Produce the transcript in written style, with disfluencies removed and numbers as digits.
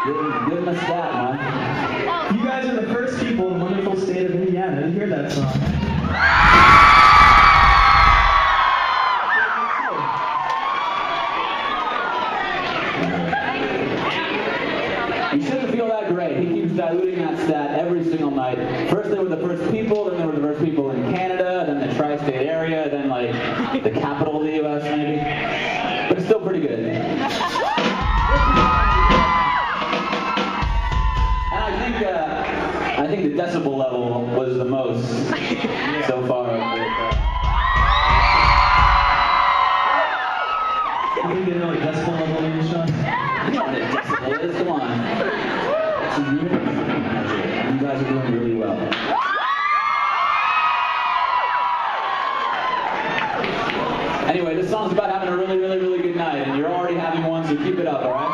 Give him a stat, man. You guys are the first people in the wonderful state of Indiana to hear that song. You shouldn't feel that great. He keeps diluting that stat every single night. First they were the first people, then they were the first people in Canada, then the tri-state area, then like the capital of the U.S. maybe. But it's still pretty good. And I think the decibel level was the most so far. You think you know what decibel level is, Sean? You know what a decibel is, come on. It's a unit of measure. You guys are doing really well. Anyway, this song's about having a really, really, really good night, and you're already having one, so keep it up, alright?